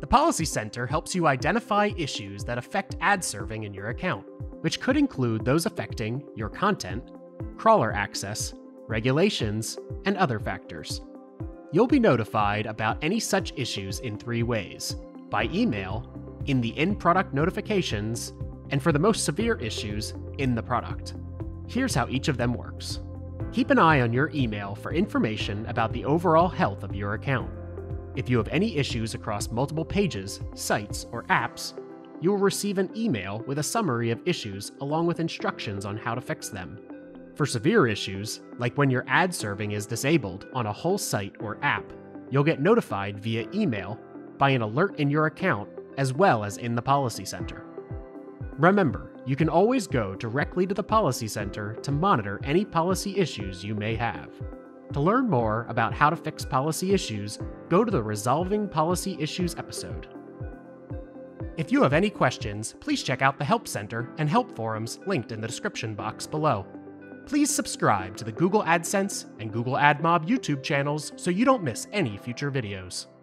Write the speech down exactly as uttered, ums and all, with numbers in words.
Policy Center helps you identify issues that affect ad serving in your account, which could include those affecting your content, crawler access, regulations, and other factors. You'll be notified about any such issues in three ways: by email, in the in-product notifications, and for the most severe issues, in the product. Here's how each of them works. Keep an eye on your email for information about the overall health of your account. If you have any issues across multiple pages, sites, or apps, you will receive an email with a summary of issues along with instructions on how to fix them. For severe issues, like when your ad serving is disabled on a whole site or app, you'll get notified via email, by an alert in your account, as well as in the Policy Center. Remember, you can always go directly to the Policy Center to monitor any policy issues you may have. To learn more about how to fix policy issues, go to the Resolving Policy Issues episode. If you have any questions, please check out the Help Center and Help forums linked in the description box below. Please subscribe to the Google AdSense and Google AdMob YouTube channels so you don't miss any future videos.